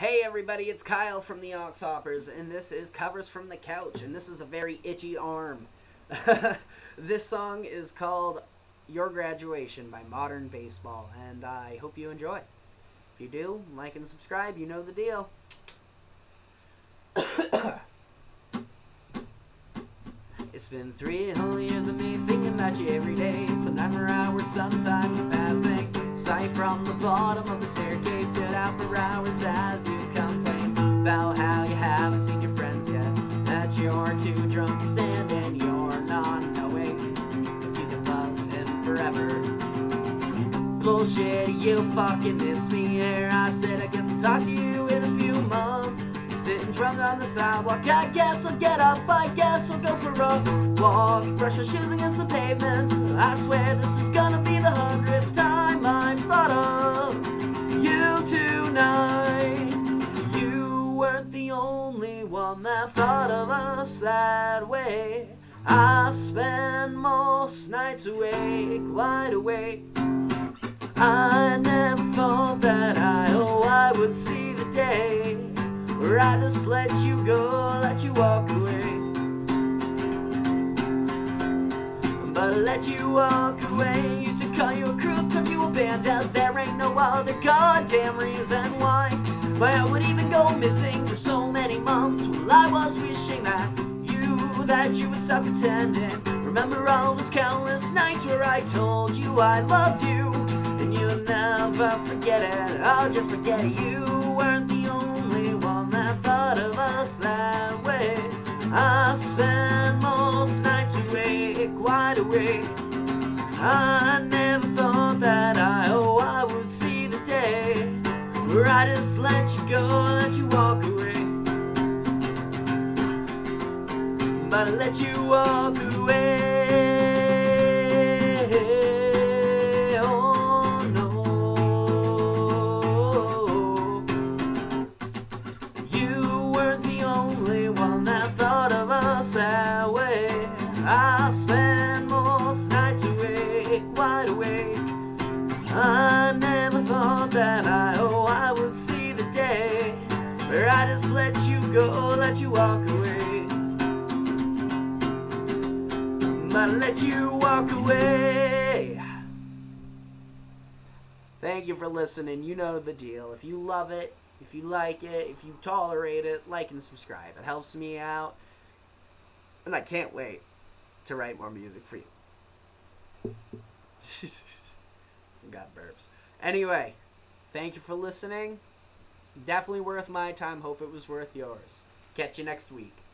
Hey everybody, it's Kyle from the AuxHoppers, and this is Covers from the Couch, and this is a very itchy arm. This song is called Your Graduation by Modern Baseball, and I hope you enjoy. If you do, like and subscribe, you know the deal. It's been 3 whole years of me thinking about you every day. Some night for hours, sometime you're passing. Sight from the bottom of the staircase, stood out for hours as you complain about how you haven't seen your friends yet, that you're too drunk to stand and you're not knowing if you can love him forever. Bullshit, you fucking miss me here. I said I guess I'll talk to you in a few months. Sitting drunk on the sidewalk, I guess I'll get up, I guess I'll go for a walk. Brush my shoes against the pavement. I swear this is gonna be the 100th time I've thought of you tonight. You weren't the only one that thought of us that way. I spend most nights awake, wide awake. I never thought that I would see the day where I just let you go, let you walk away. But I let you walk away. Used to call you a crook, called you a bandit. There ain't no other goddamn reason why I would even go missing for so many months. Well, I was wishing that you would stop pretending. Remember all those countless nights where I told you I loved you, and you'll never forget it. I'll just forget it. You weren't the only one that thought of us that way. I spend most nights awake, wide awake. I never thought that I would see the day where I just let you go, let you walk away. But I let you walk away. Oh no. You weren't the only one that thought of us that way. I spend most nights awake, wide awake. I never thought that I would see the day where I just let you go, let you walk away. But I let you walk away. Thank you for listening. You know the deal. If you love it, if you like it, if you tolerate it, like and subscribe. It helps me out. And I can't wait to write more music for you. Got burps. Anyway, thank you for listening. Definitely worth my time. Hope it was worth yours. Catch you next week.